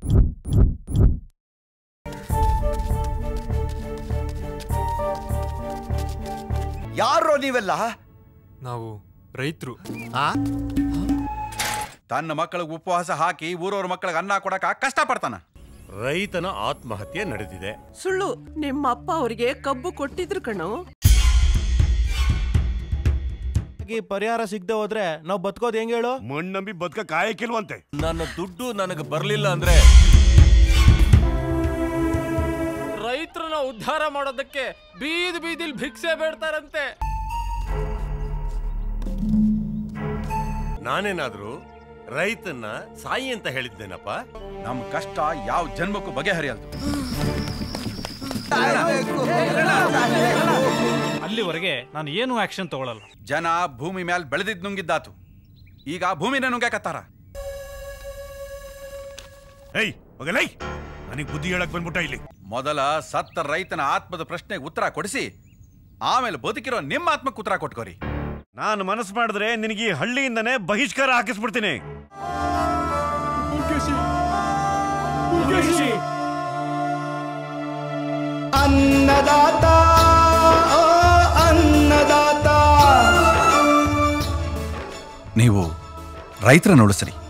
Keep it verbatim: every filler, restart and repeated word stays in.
ಯಾರೋ ನೀವೆಲ್ಲ? ನಾವು ರೈತರು. ತನ್ನ ಮಕ್ಕಳಿಗೆ ಉಪವಾಸ ಹಾಕಿ ಊರವ್ರ ಮಕ್ಕಳಿಗೆ ಅನ್ನ ಕೊಡಕ ಕಷ್ಟ ಪಡ್ತಾನ. ರೈತನ ಆತ್ಮಹತ್ಯೆ ನಡೆದಿದೆ. ಸುಳ್ಳು. ನಿಮ್ಮ ಅಪ್ಪ ಅವರಿಗೆ ಕಬ್ಬು ಕೊಟ್ಟಿದ್ರು ಕಣೋ. ಪರಿಹಾರ ಸಿಗದೆ ಹೋದ್ರೆ ನಾವು ಬದುಕೋದು ಹೆಂಗ ಹೇಳು? ಮಣ್ಣಂಬಿ ಬದುಕ ಕಾಯಕ್ಕಿಲ್ವಂತೆ. ನನ್ನ ದುಡ್ಡು ನನಗೆ ಬರ್ಲಿಲ್ಲ ಅಂದ್ರೆ ರೈತರನ್ನ ಉದ್ಧಾರ ಮಾಡೋದಕ್ಕೆ ಬೀದಿ ಬೀದಿಲ್ ಭಿಕ್ಷೆ ಬೇಡ್ತಾರಂತೆ. ನಾನೇನಾದ್ರೂ ರೈತನ್ನ ಸಾಯಿ ಅಂತ ಹೇಳಿದ್ದೇನಪ್ಪ? ನಮ್ ಕಷ್ಟ ಯಾವ ಜನ್ಮಕ್ಕೂ ಬಗೆಹರಿಯಲ್ದು. ಅಲ್ಲಿವರೆಗೆ ನಾನು ಏನು ಆಕ್ಷನ್ ತಗೊಳ್ಳಲ್ಲ. ಜನ ಭೂಮಿ ಮೇಲೆ ಬೆಳೆದಿದ್ ನುಂಗಿದ್ದಾತು, ಈಗ ಭೂಮಿನ ನುಂಗಾಕತ್ತಾರ. ನನಗೆ ಬುದ್ಧಿ ಹೇಳಕ್ ಬಂದ್ಬಿಟ್ಟ ಇಲ್ಲಿ. ಮೊದಲ ಸತ್ತ ರೈತನ ಆತ್ಮದ ಪ್ರಶ್ನೆಗೆ ಉತ್ತರ ಕೊಡಿಸಿ ಆಮೇಲೆ ಬದುಕಿರೋ ನಿಮ್ಮ ಆತ್ಮಕ್ಕೆ ಉತ್ತರ ಕೊಟ್ಕೋರಿ. ನಾನು ಮನಸ್ಸು ಮಾಡಿದ್ರೆ ನಿನಗೆ ಈ ಹಳ್ಳಿಯಿಂದನೇ ಬಹಿಷ್ಕಾರ ಹಾಕಿಸ್ಬಿಡ್ತೀನಿ. ಅನ್ನದಾತ ಅನ್ನದಾತ ನೀವು ರೈತರನ್ನ ಉಳಿಸ್ರಿ.